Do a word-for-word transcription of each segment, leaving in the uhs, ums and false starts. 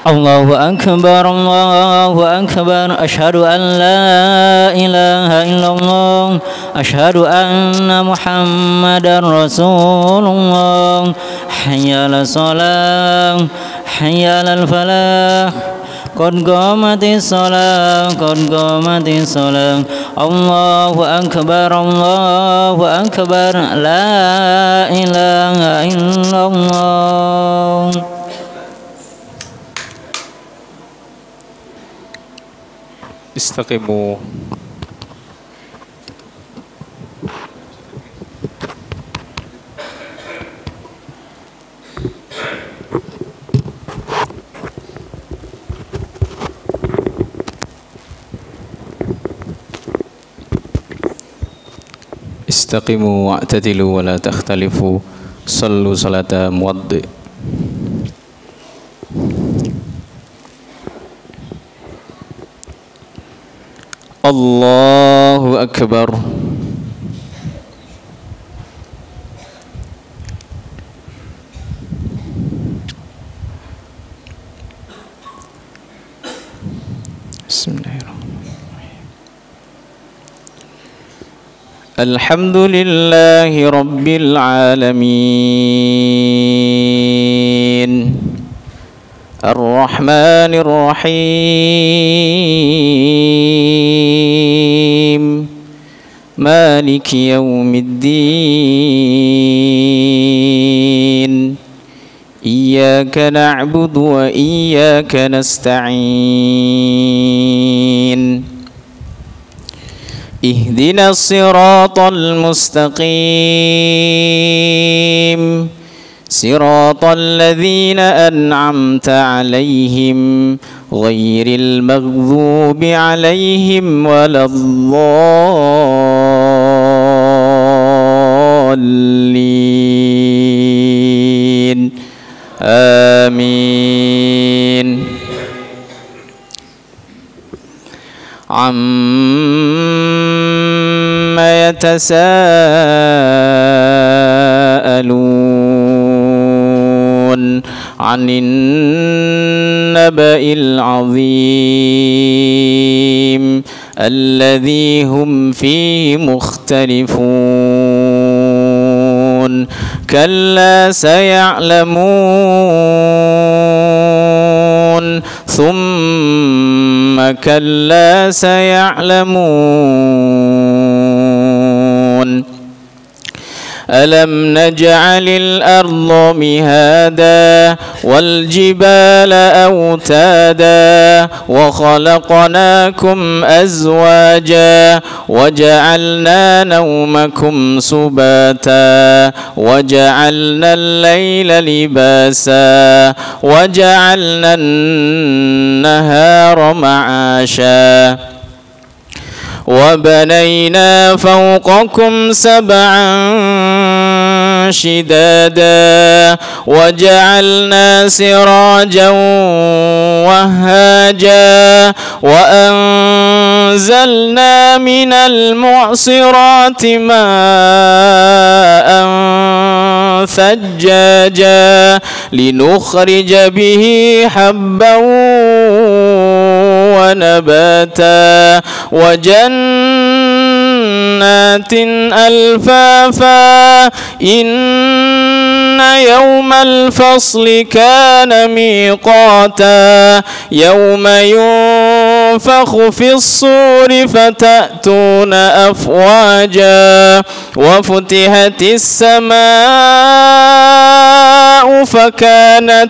الله أكبر الله أكبر أشهد أن لا إله إلا الله أشهد أن محمدا رسول الله حي على الصلاة حي على الفلاح قد قامت الصلاة قد قامت الصلاة الله أكبر الله أكبر لا إله إلا الله. استقيموا. استقيموا واعتدلوا ولا تختلفوا صلوا صلاة موضئ. الله أكبر. بسم الله الرحمن الرحيم. الحمد لله رب العالمين الرحمن الرحيم مالك يوم الدين إياك نعبد وإياك نستعين اهدنا الصراط المستقيم صراط الذين أنعمت عليهم غير المغضوب عليهم ولا الضالين آمين. عما يتساءلون عن النبأ العظيم الذي هم فيه مختلفون كلا سيعلمون ثم كلا سيعلمون ألم نجعل الأرض مهادا والجبال أوتادا وخلقناكم أزواجا وجعلنا نومكم سباتا وجعلنا الليل لباسا وجعلنا النهار معاشا وبنينا فوقكم سبعا شدادا وجعلنا سراجا وهاجا وأنزلنا من المعصرات ماء ثجاجا لنخرج به حبا ونباتا وجنات ألفافا إن يوم الفصل كان ميقاتا يوم ينفخ في الصور فتأتون أفواجا وفتحت السماء فكانت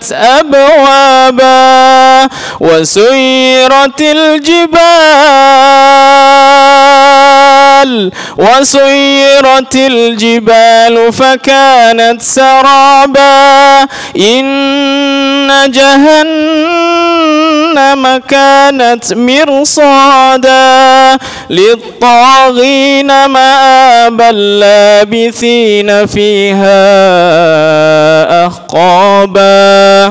أبوابا وسيرت الجبال وسيرت الجبال فكانت سرابا إن جهنم كانت مرصادا للطاغين مآبا لابثين فيها أحقابا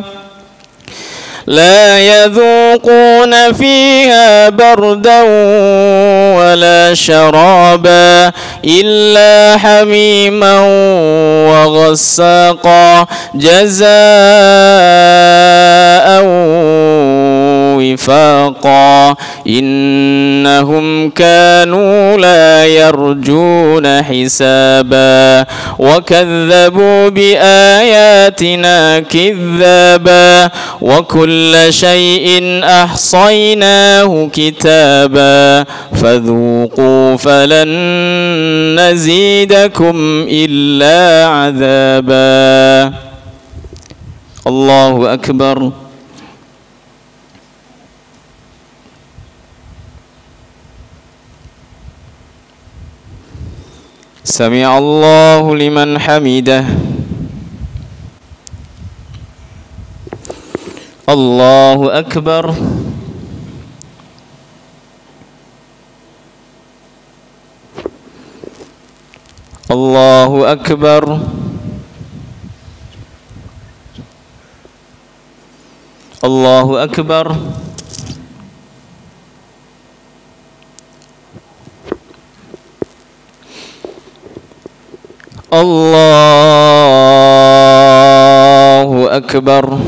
لا يذوقون فيها بردا ولا شرابا إلا حميما وغساقا جزاء وفاقا إنهم كانوا لا يرجون حسابا وكذبوا بآياتنا كذابا وكل شيء أحصيناه كتابا فذوقوا فلن نزيدكم إلا عذابا. الله أكبر. سمع الله لمن حمده. الله أكبر. الله أكبر. الله أكبر. الله أكبر.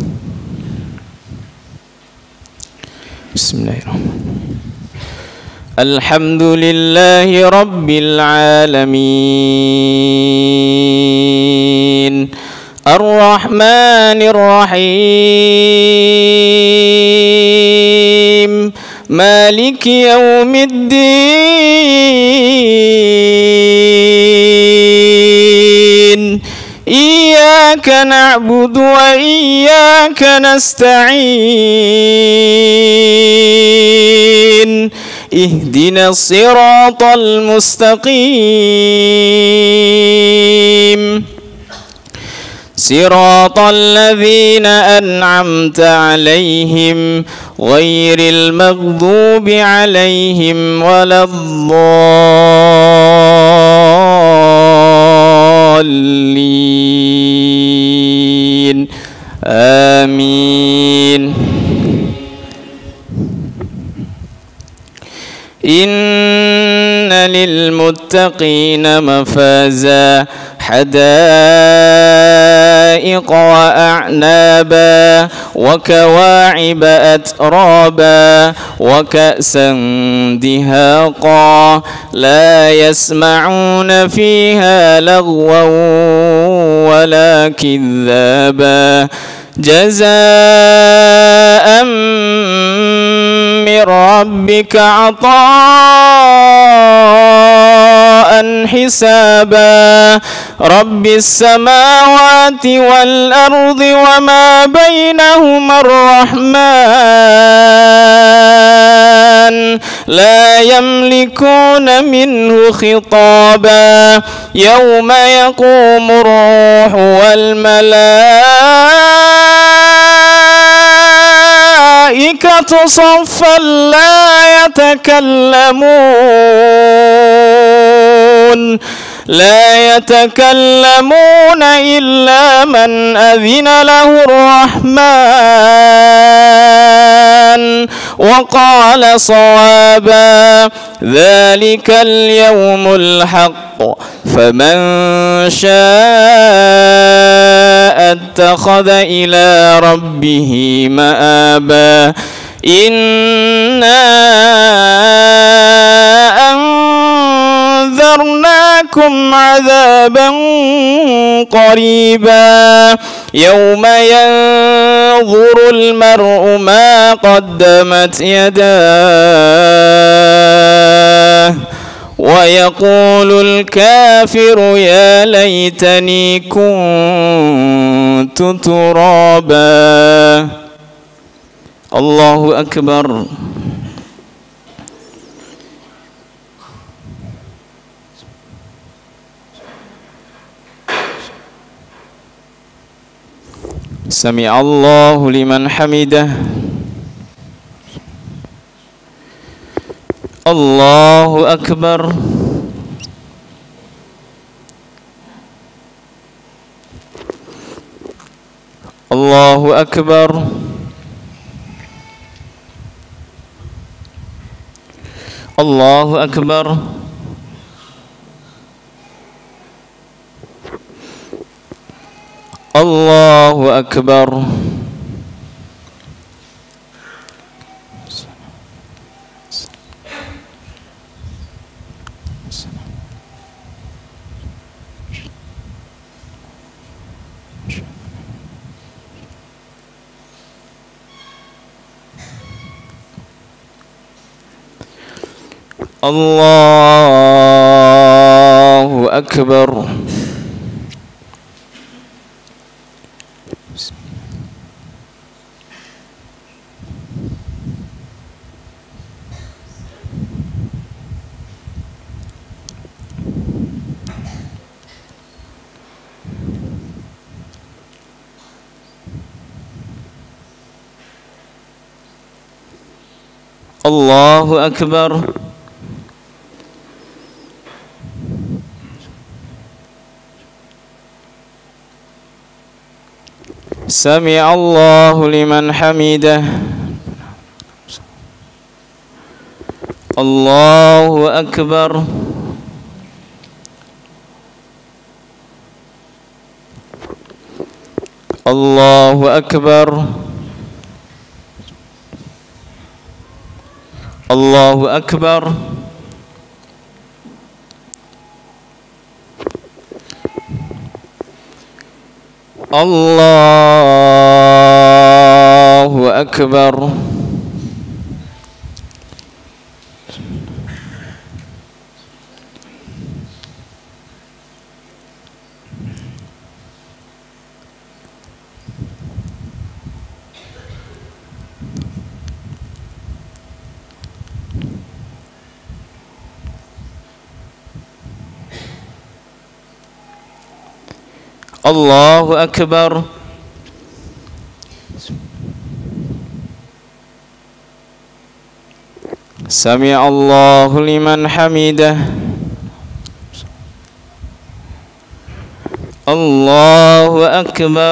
بسم الله الرحمن الرحيم. الحمد لله رب العالمين الرحمن الرحيم مالك يوم الدين إياك نعبد وإياك نستعين اهدنا الصراط المستقيم صراط الذين أنعمت عليهم غير المغضوب عليهم ولا الضالين آمين. إن للمتقين مفازا حدائق وأعنابا وكواعب أترابا وكأسا دهاقا لا يسمعون فيها لغوا ولا كذابا جزاء من ربك عطاء حسابا رب السماوات والأرض وما بينهما الرحمن لا يملكون منه خطابا يوم يقوم الروح والملائكة صفا لا يتكلمون لا يتكلمون إلا من أذن له الرحمن وقال صوابا ذلك اليوم الحق فمن شاء اتخذ إلى ربه مآبا إنا أنذرناكم عذابا قريبا يوم ينظر المرء ما قدمت يداه ويقول الكافر يا ليتني كنت ترابا. الله أكبر. سمع الله لمن حمده. الله أكبر. الله أكبر. الله أكبر. الله أكبر. الله أكبر. الله أكبر. سمع الله لمن حمده. الله أكبر. الله أكبر. الله أكبر. الله أكبر. الله أكبر. سمع الله لمن حمده. الله أكبر.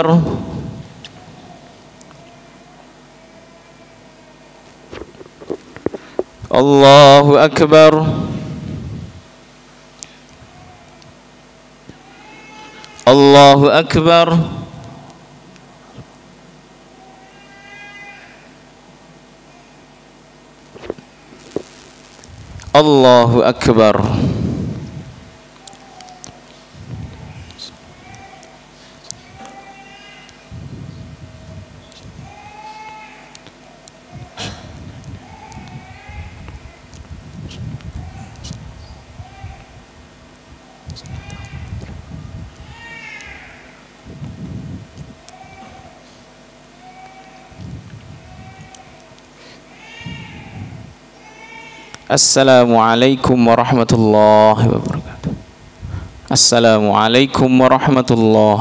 الله أكبر. الله أكبر. الله أكبر. السلام عليكم ورحمة الله وبركاته. السلام عليكم ورحمة الله.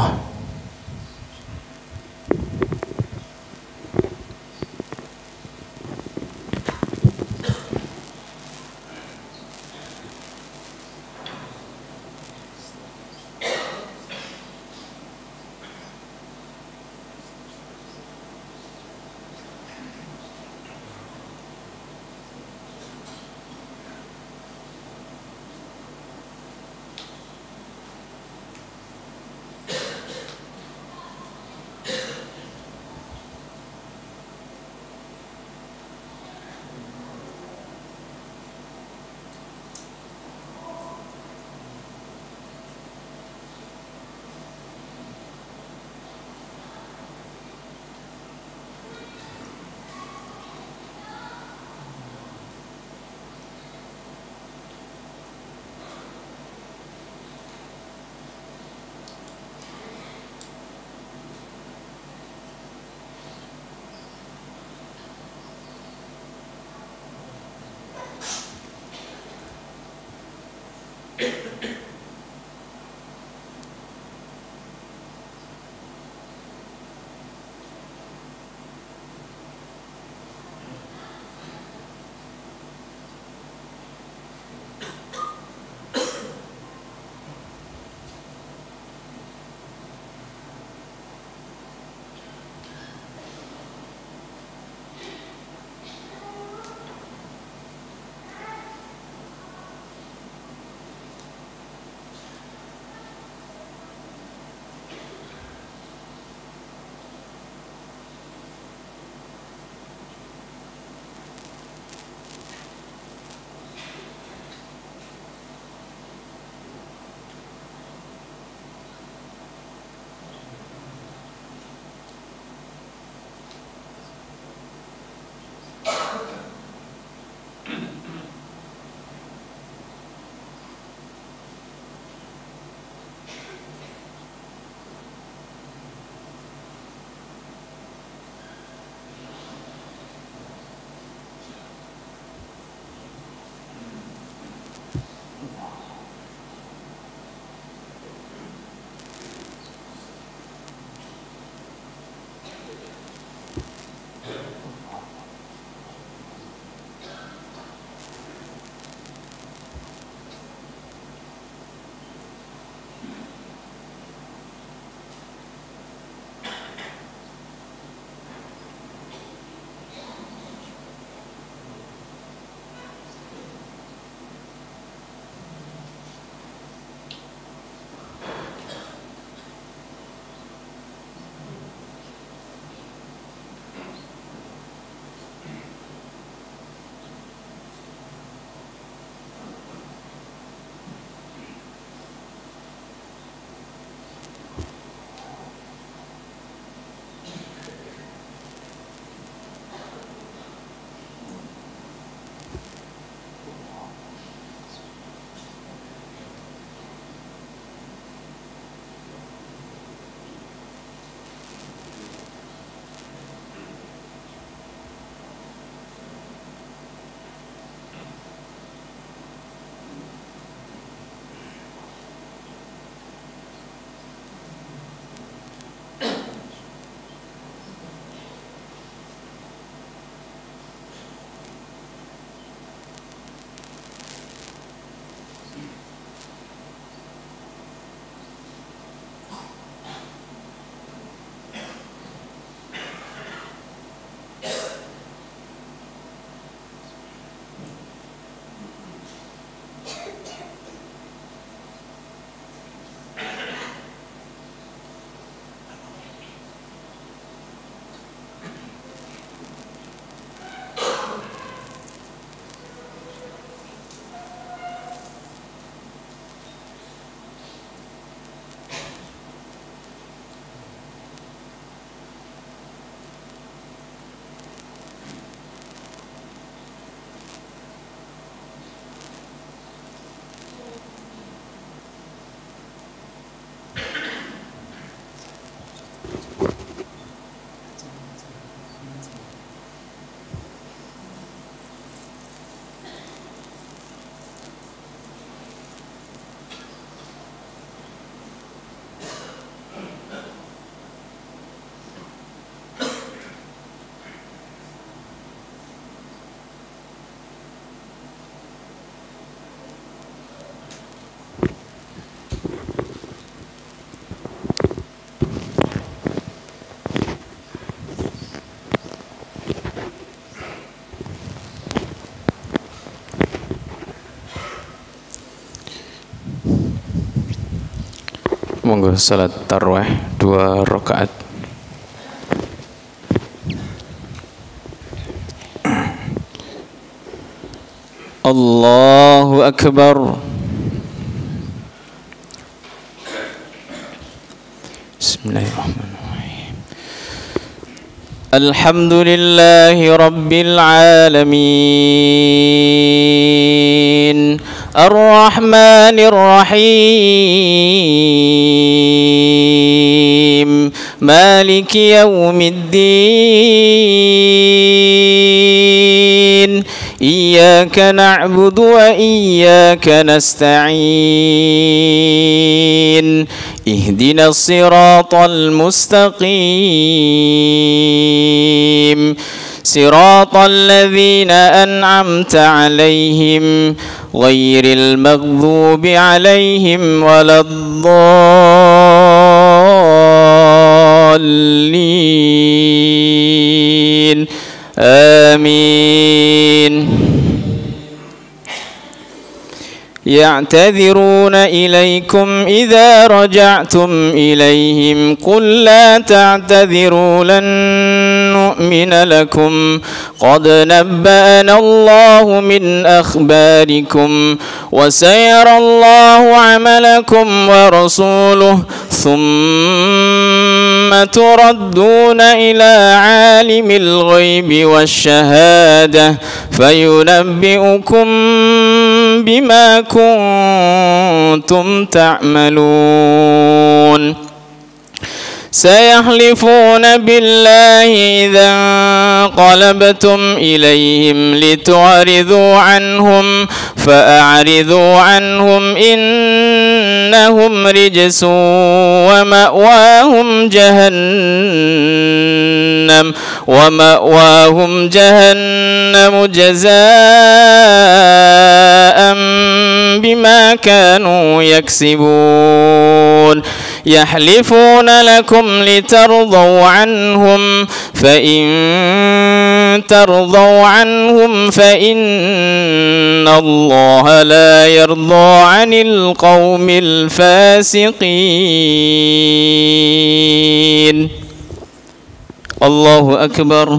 monggo salat tarawih dua rakaat. Allahu akbar. Bismillahirrahmanirrahim. Alhamdulillahi rabbil alamin. Ar-Rahmanir Rahim. Maliki yaumiddin. Iyyaka na'budu wa iyyaka nasta'in. Ihdinas siratal mustaqim. Siratal ladzina an'amta 'alaihim ghairil maghdubi 'alaihim waladdallin. Amin. يعتذرون إليكم إذا رجعتم إليهم قل لا تعتذروا لن نؤمن لكم قد نبأنا الله من أخباركم وسيرى الله عملكم ورسوله ثم تردون إلى عالم الغيب والشهادة فينبئكم بما كنتم تعملون. سيحلفون بالله إذا انقلبتم إليهم لتعرضوا عنهم فأعرضوا عنهم إنهم رجس ومأواهم جهنم ومأواهم جهنم جزاء بما كانوا يكسبون. يحلفون لكم لترضوا عنهم فإن ترضوا عنهم فإن الله لا يرضى عن القوم الفاسقين. الله أكبر.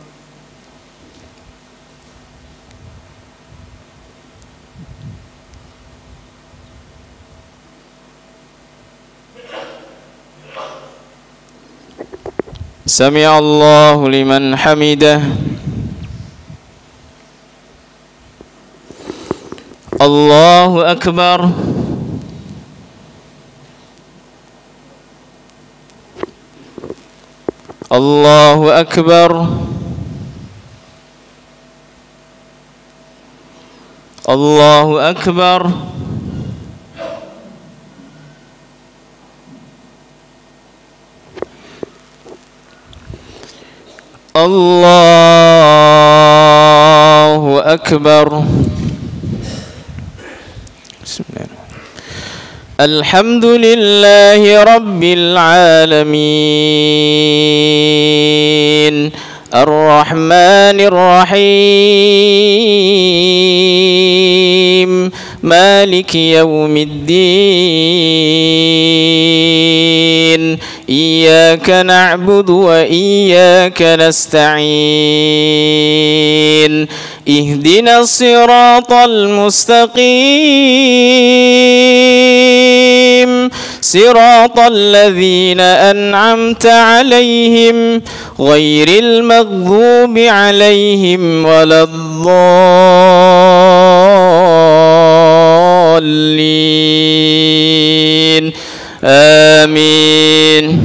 سمع الله لمن حمده. الله أكبر. الله أكبر. الله أكبر. الله أكبر. بسم الله. الحمد لله رب العالمين الرحمن الرحيم مالك يوم الدين إياك نعبد وإياك نستعين اهدنا الصراط المستقيم صراط الذين أنعمت عليهم غير المغضوب عليهم ولا الضالين آمين.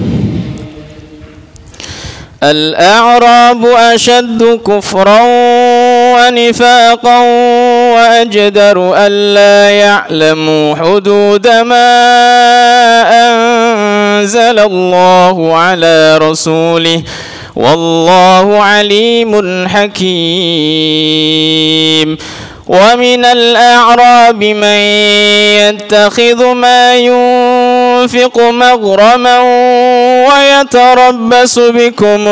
الأعراب أشد كفرا ونفاقا وأجدر ألا يعلموا حدود ما أنزل الله على رسوله والله عليم حكيم. ومن الأعراب من يتخذ ما ينفق مغرما ويتربص بكم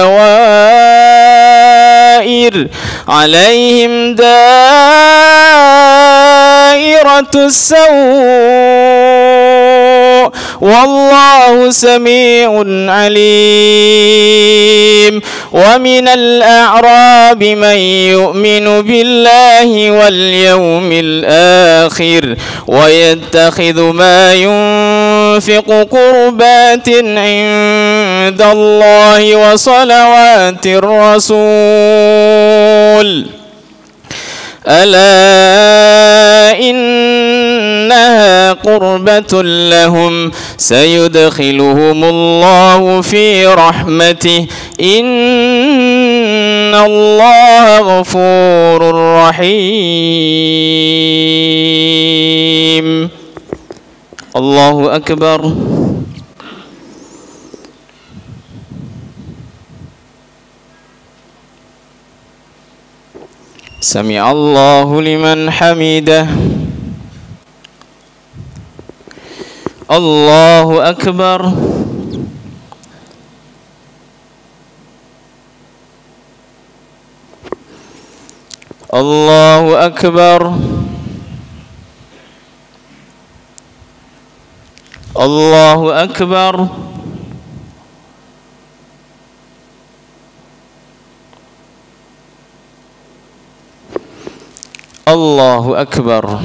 الدوائر عليهم دائرة السوء والله سميع عليم. ومن الأعراب من يؤمن بالله واليوم الآخر ويتخذ ما ينفق قربات عند الله وصلوات الرسول ألا إنها قربة لهم سيدخلهم الله في رحمته إن الله غفور رحيم. الله أكبر. سمع الله لمن حمده. الله أكبر. الله أكبر. الله أكبر. الله أكبر.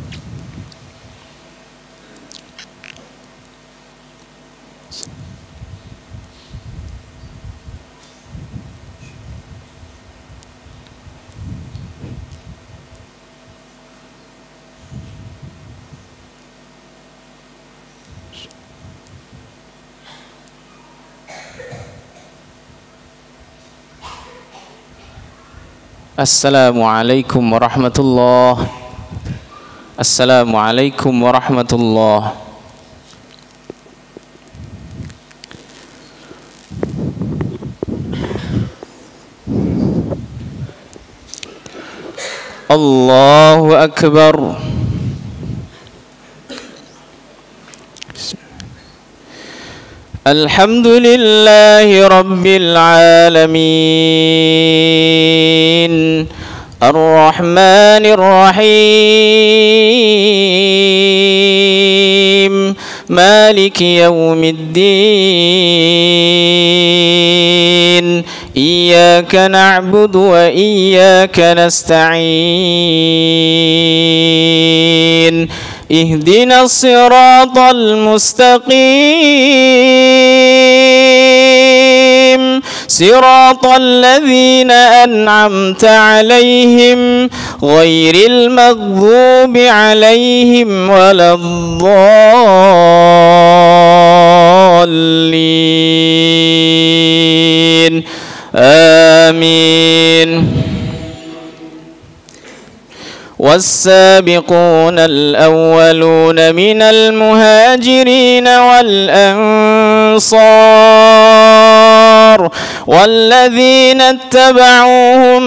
السلام عليكم ورحمة الله. السلام عليكم ورحمة الله. الله أكبر. الحمد لله رب العالمين الرحمن الرحيم مالك يوم الدين إياك نعبد وإياك نستعين اهدنا الصراط المستقيم صراط الذين أنعمت عليهم غير المغضوب عليهم ولا الضالين آمين. والسابقون الأولون من المهاجرين والأنصار والذين اتبعوهم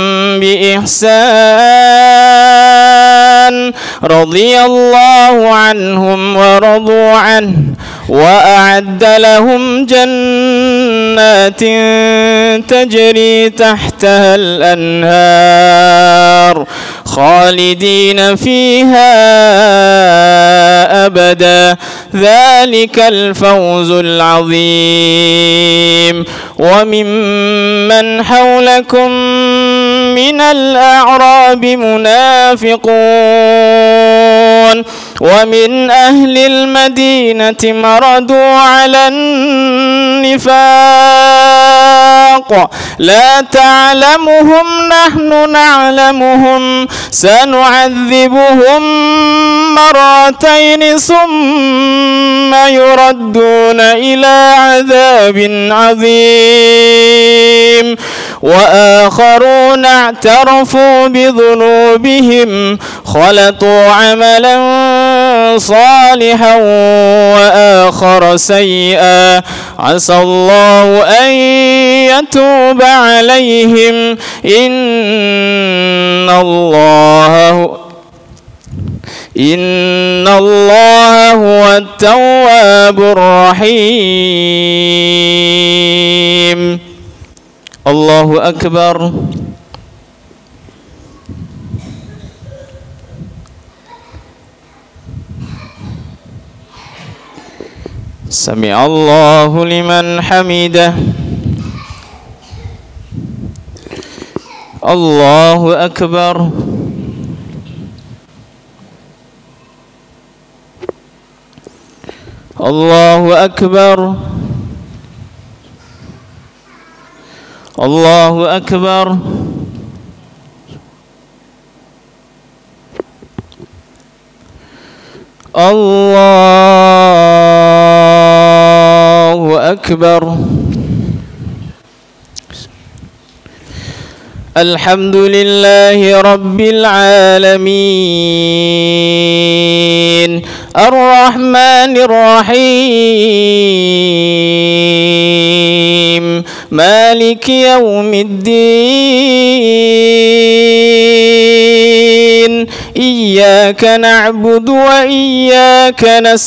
بإحسان رضي الله عنهم ورضوا عنه وأعد لهم جنات تجري تحتها الأنهار خالدين فيها أبدا ذلك الفوز العظيم. وممن حولكم من الأعراب منافقون ومن أهل المدينة مردوا على النفاق لا تعلمهم نحن نعلمهم سنعذبهم مرتين ثم يردون إلى عذاب عظيم. وآخرون اعترفوا بذنوبهم خلطوا عملا صالحا وآخر سيئا عسى الله أن يتوب عليهم إن الله إن الله هو التواب الرحيم. الله أكبر. سمع الله لمن حمده. الله أكبر. الله أكبر. الله أكبر. الله أكبر. الحمد لله رب العالمين الرحمن الرحيم مالك يوم الدين إياك نعبد وإياك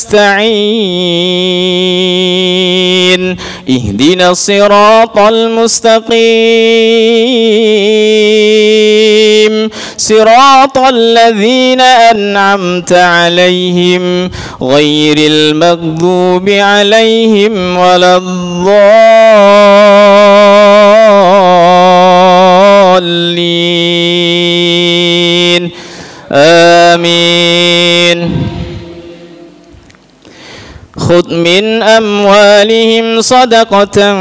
نستعين اهدنا الصراط المستقيم صراط الذين أنعمت عليهم غير المغضوب عليهم ولا الضالين آمين. خذ من أموالهم صدقة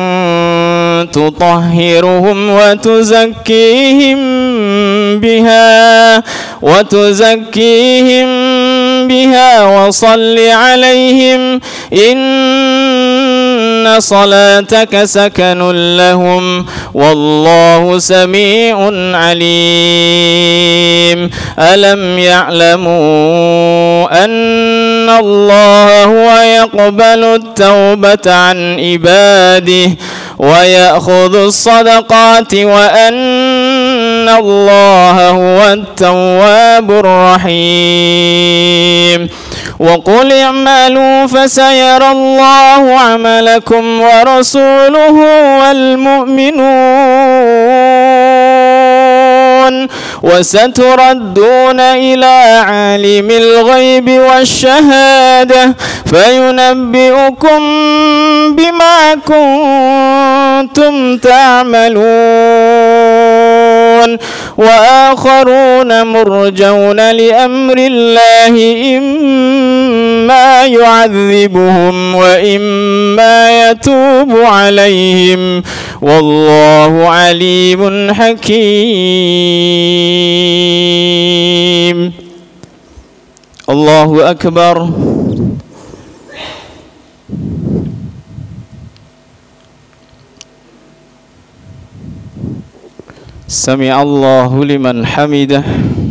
تطهرهم وتزكيهم بها وتزكيهم بها وصل عليهم إن صلاتك سكن لهم والله سميع عليم. ألم يعلموا أن الله هو يقبل التوبة عن عباده ويأخذ الصدقات وأن الله هو التواب الرحيم. وقل اعملوا فسيرى الله عملكم ورسوله والمؤمنون وستردون إلى عالم الغيب والشهادة فينبئكم بما كنتم تعملون. وآخرون مرجون لأمر الله إما يعذبهم وإما يتوب عليهم والله عليم حكيم. الله أكبر. سمع الله لمن حمده.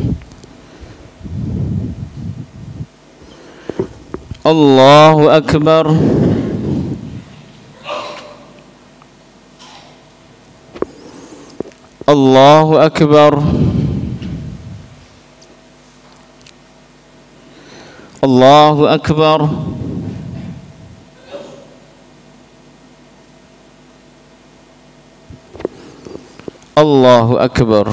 الله أكبر. الله أكبر. الله أكبر. الله أكبر.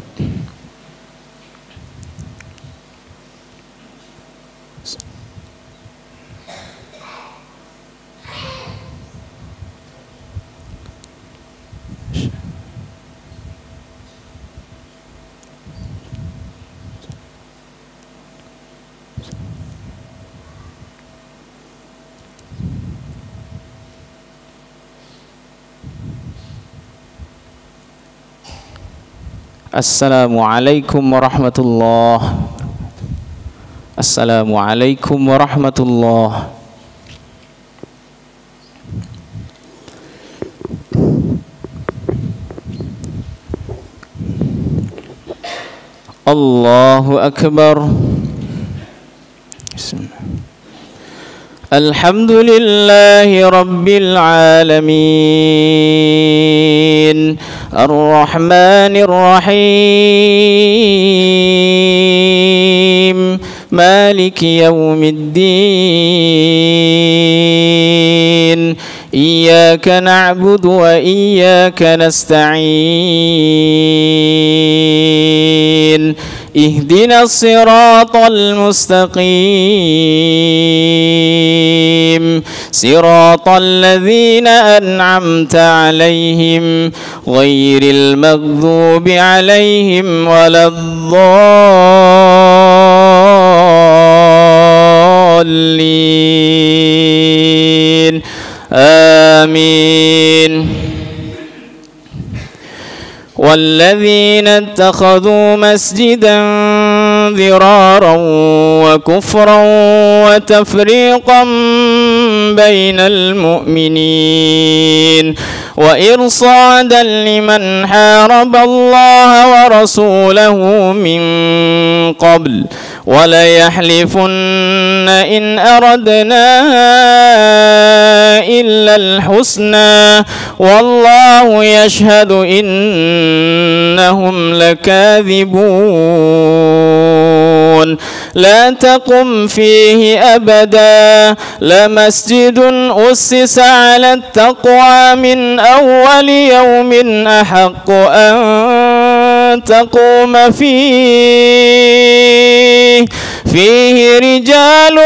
السلام عليكم ورحمة الله. السلام عليكم ورحمة الله. الله أكبر. الحمد لله رب العالمين الرحمن الرحيم مالك يوم الدين إياك نعبد وإياك نستعين اهدنا الصراط المستقيم صراط الذين أنعمت عليهم غير المغضوب عليهم ولا الضالين آمين. والذين اتخذوا مسجدا ضرارا وكفرا وتفريقا بين المؤمنين وإرصادا لمن حارب الله ورسوله من قبل وليحلفن إن أردنا إلا الحسنى والله يشهد إنهم لكاذبون. لا تقم فيه أبدا لمسجد أسس على التقوى من أول يوم أحق أن تقوم فيه فيه رجال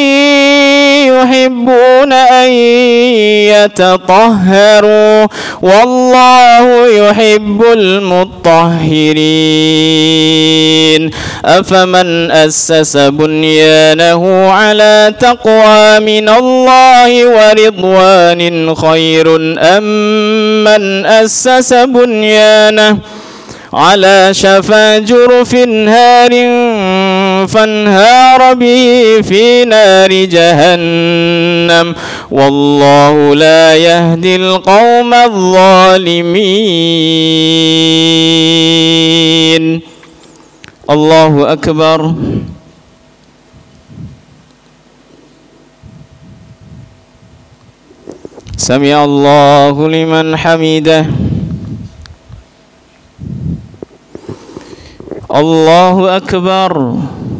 يحبون أن يتطهروا والله يحب المطهرين. أفمن أسس بنيانه على تقوى من الله ورضوان خير أم من أسس بنيانه على شفا جرف هار فانهار به في نار جهنم والله لا يهدي القوم الظالمين. الله أكبر. سمع الله لمن حمده. الله أكبر.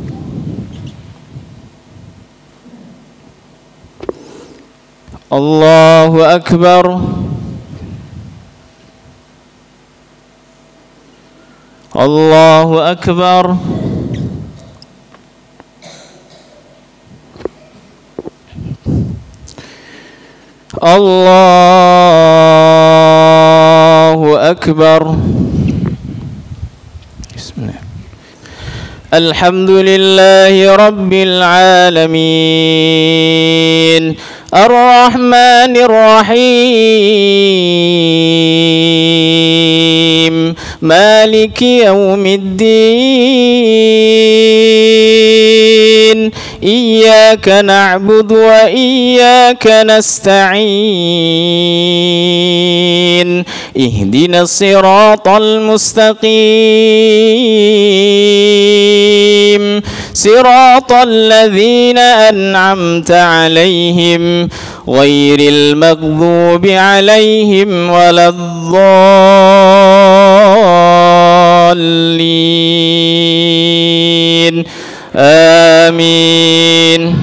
الله أكبر. الله أكبر. الله أكبر. بسم الله. الحمد لله رب العالمين الرحمن الرحيم مالك يوم الدين إياك نعبد وإياك نستعين اهدنا الصراط المستقيم صراط الذين أنعمت عليهم غير المغضوب عليهم ولا الضالين آمين.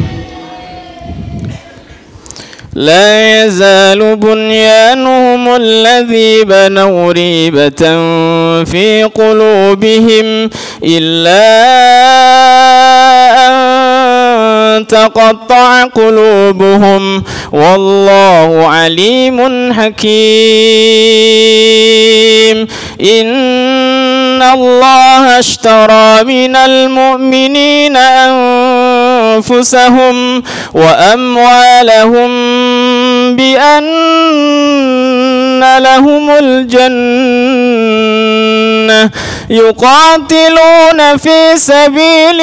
لا يزال بنيانهم الذي بنوا ريبة في قلوبهم إلا أن تقطع قلوبهم والله عليم حكيم. إن الله اشترى من المؤمنين أنفسهم وأموالهم بأن لهم الجنة يقاتلون في سبيل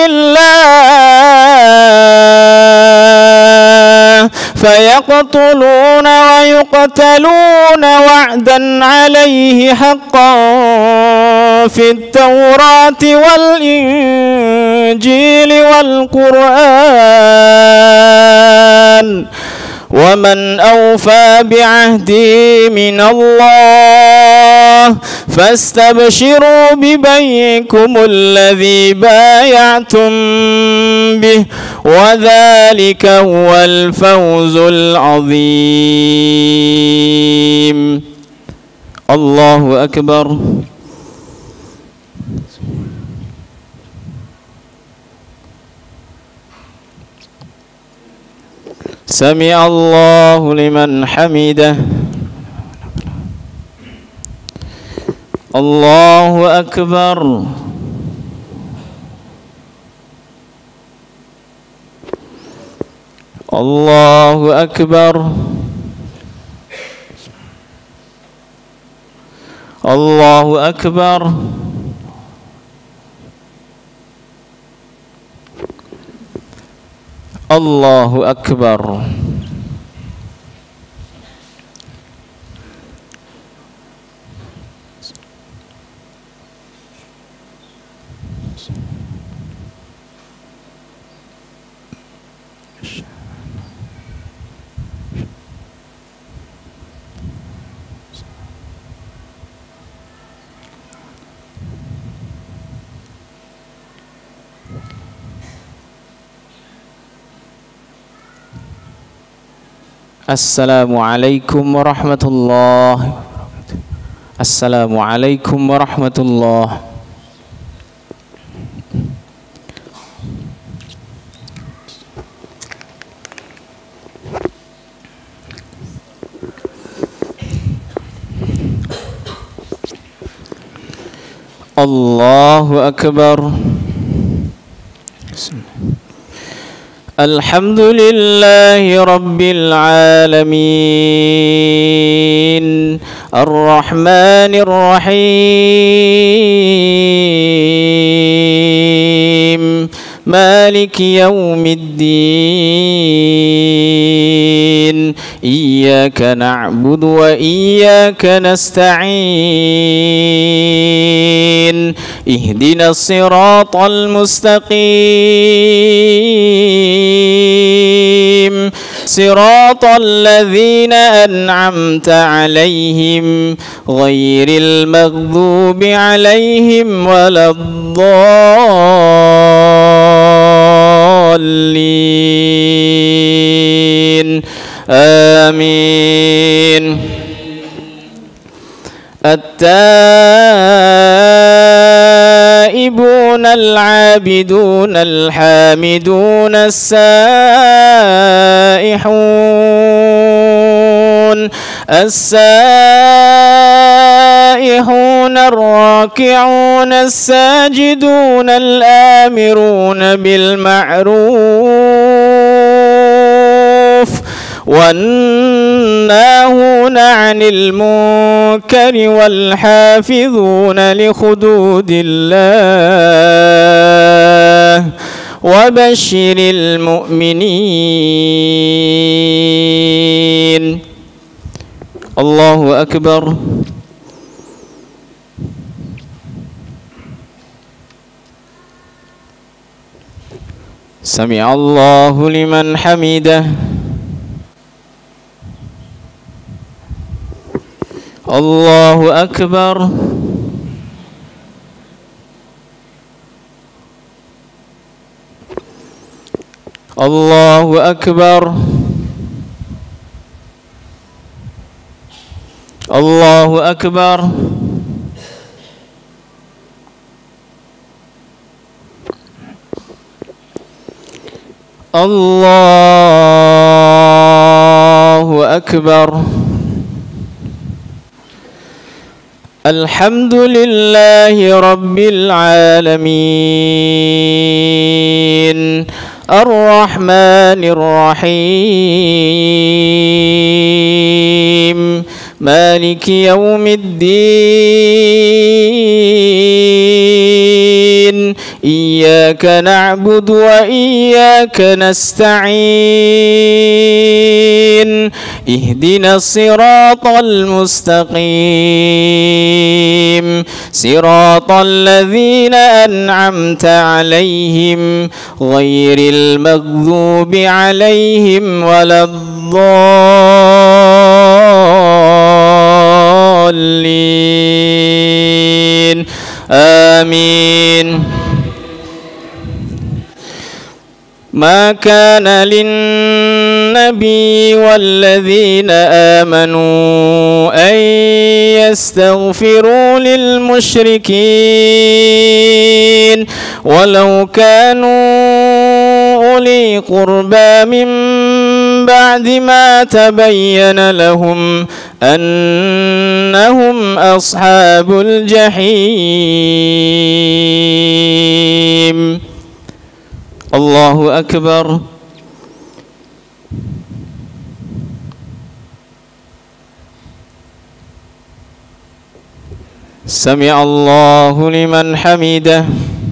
الله فيقتلون ويقتلون وعدا عليه حقا في التوراة والإنجيل والقرآن ومن أوفى بعهده من الله فاستبشروا ببيعكم الذي بايعتم به وذلك هو الفوز العظيم. الله أكبر. سمع الله لمن حمده. الله أكبر. الله أكبر. الله أكبر. الله أكبر. السلام عليكم ورحمة الله. السلام عليكم ورحمة الله. الله أكبر. الحمد لله رب العالمين الرحمن الرحيم مالك يوم الدين إياك نعبد وإياك نستعين اهدنا الصراط المستقيم صراط الذين أنعمت عليهم غير المغضوب عليهم ولا الضالين آمين. التائبون العابدون الحامدون السائحون السائحون الراكعون الساجدون الآمرون بالمعروف والناهون عن المنكر والحافظون لحدود الله وبشر المؤمنين. الله أكبر. سمع الله لمن حمده. الله أكبر. الله أكبر. الله أكبر. الله أكبر. الحمد لله رب العالمين الرحمن الرحيم مالك يوم الدين إياك نعبد وإياك نستعين اهدنا الصراط المستقيم صراط الذين أنعمت عليهم غير المغضوب عليهم ولا الضالين آمين. ما كان للنبي والذين آمنوا أن يستغفروا للمشركين ولو كانوا أولي قربى من بعد ما تبين لهم أنهم أصحاب الجحيم. الله أكبر. سمع الله لمن حمده.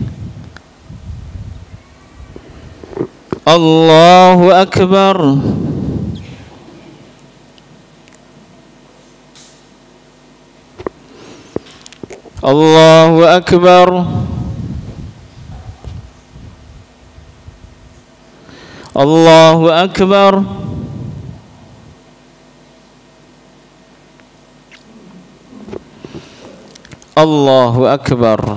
الله أكبر. الله أكبر. الله أكبر. الله أكبر.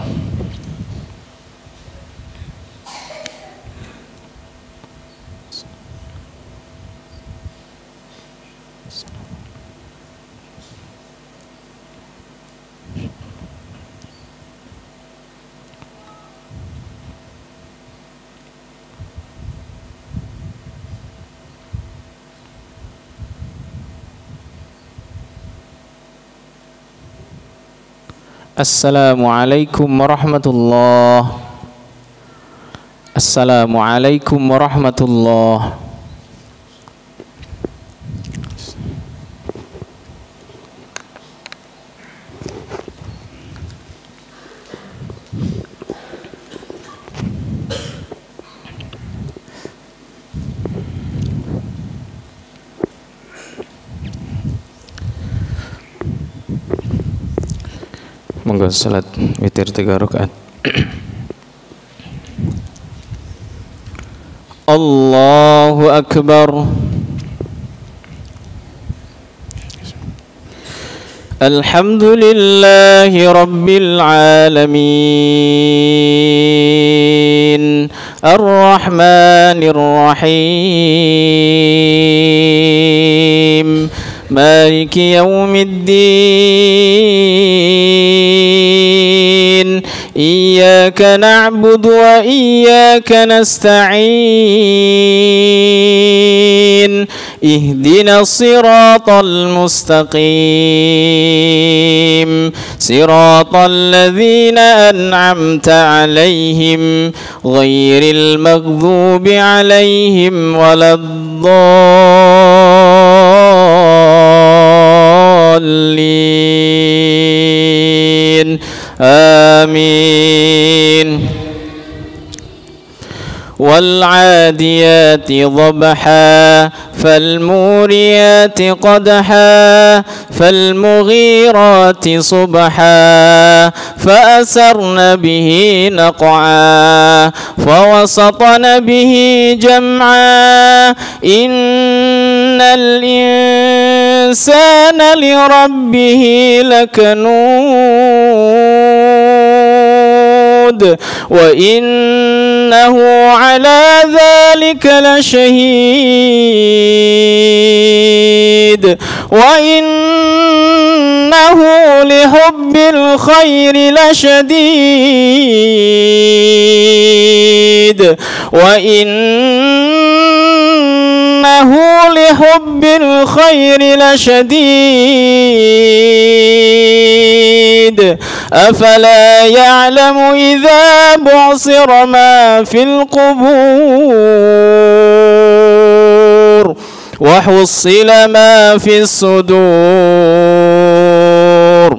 السلام عليكم ورحمة الله. السلام عليكم ورحمة الله. Monggo salat witir tiga rakaat. Allahu Akbar. Alhamdulillahi Rabbil Alamin Ar-Rahmanir Rahim Maliki Yawmiddin Iyyaka na'budu wa iyyaka nasta'in Ihdina siratal mustaqim Siratal ladzina an'amta alaihim Ghairil maghdubi alaihim waladdallin Amin. والعاديات ضبحا فالموريات قدحا فالمغيرات صبحا فأسرن به نقعا فوسطن به جمعا إن الإنسان لربه لكنود وإنه على ذلك لشهيد وإنه لحب الخير لشديد وإنه لحب الخير لشديد أفلا يعلم إذا بعصر ما في القبور وحصل ما في الصدور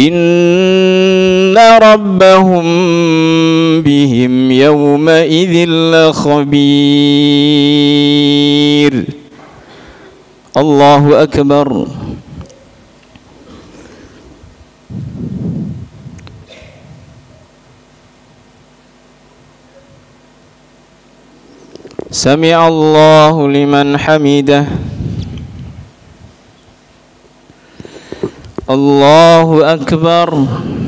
إن ربهم بهم يومئذ لخبير. الله أكبر. سمع الله لمن حمده. الله أكبر.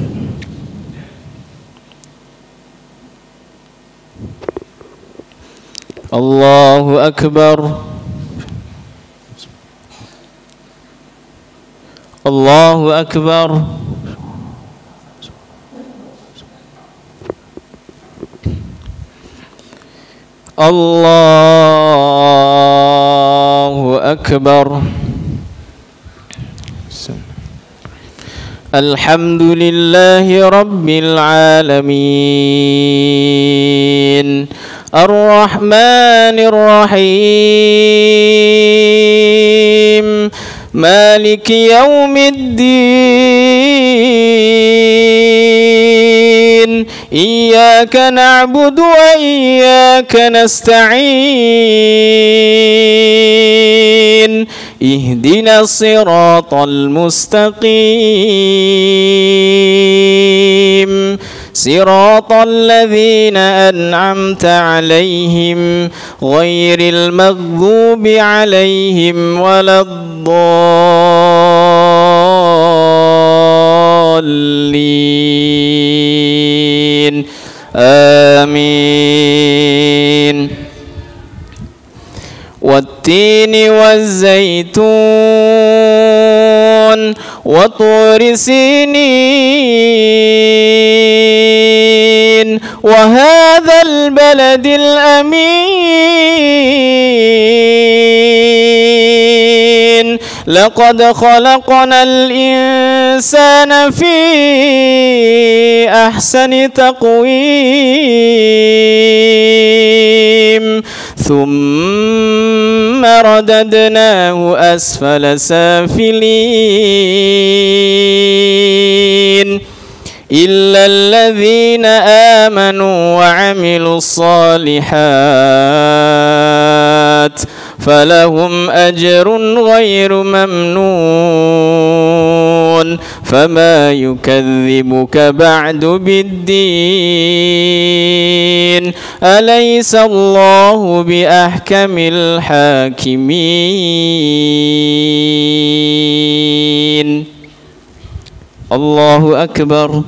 الله أكبر. الله أكبر. الله أكبر. الحمد لله رب العالمين الرحمن الرحيم مالك يوم الدين إياك نعبد وإياك نستعين اهدنا الصراط المستقيم صراط الذين أنعمت عليهم غير المغضوب عليهم ولا الضالين آمين. والتين والزيتون وطور سينين وهذا البلد الأمين لقد خلقنا الإنسان في أحسن تقويم ثم رددناه أسفل سافلين إلا الذين آمنوا وعملوا الصالحات فلهم أجر غير ممنون فما يكذبك بعد بالدين أليس الله بأحكم الحاكمين. الله أكبر.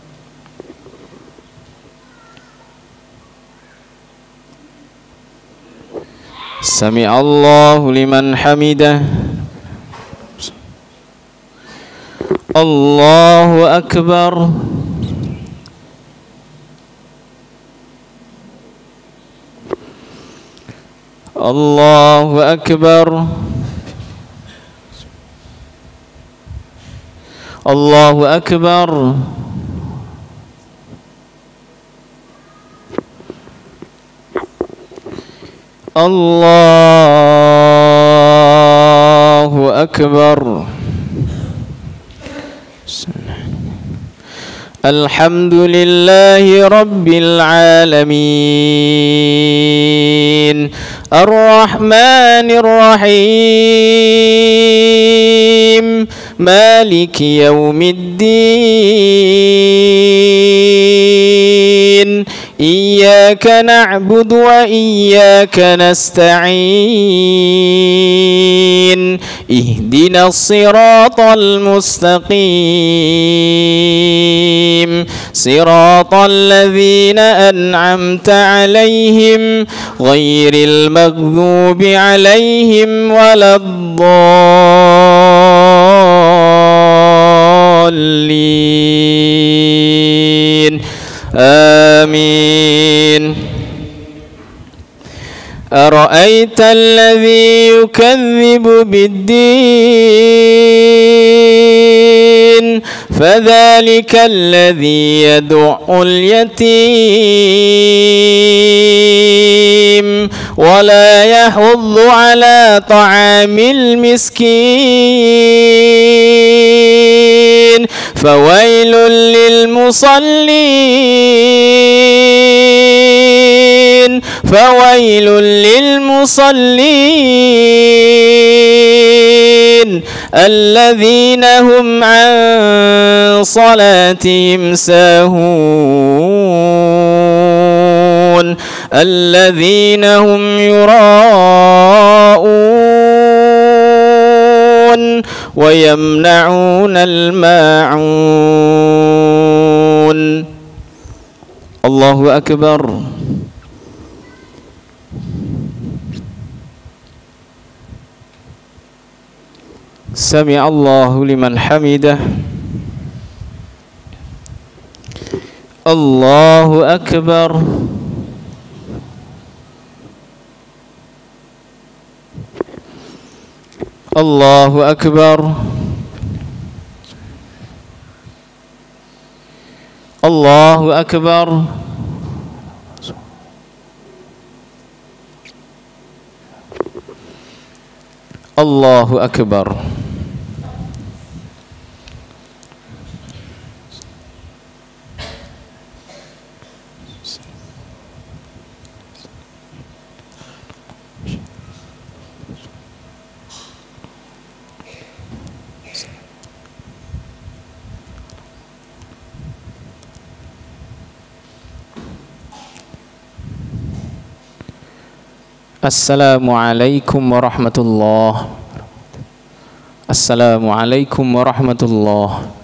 سمع الله لمن حمده. الله أكبر. الله أكبر. الله أكبر. الله أكبر. الحمد لله رب العالمين الرحمن الرحيم مالك يوم الدين إياك نعبد وإياك نستعين اهدنا الصراط المستقيم صراط الذين أنعمت عليهم غير المغضوب عليهم ولا الضالين آمين. أرأيت الذي يكذب بالدين فذلك الذي يدع اليتيم ولا يحض على طعام المسكين فويل للمصلين فويل للمصلين الذين هم عن صلاتهم ساهون الذين هم يراءون ويمنعون الماعون. الله أكبر. سمع الله لمن حمده. الله أكبر. Allahu Akbar. Allahu Akbar. Allahu Akbar. Assalamualaikum warahmatullahi Assalamualaikum warahmatullahi